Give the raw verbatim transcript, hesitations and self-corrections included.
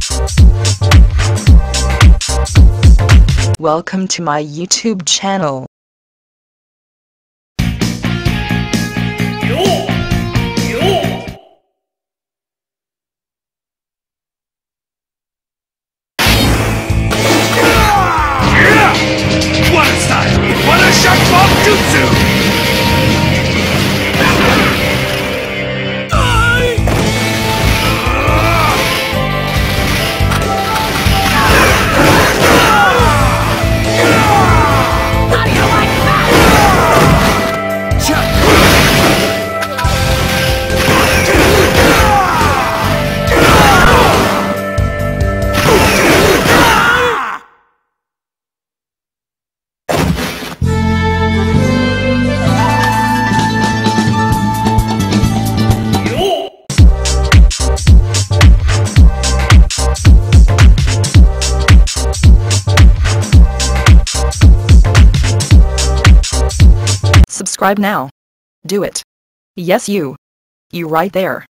Welcome to my YouTube channel. What a style! What a shock bomb jutsu! Subscribe now. Do it. Yes, you. You right there.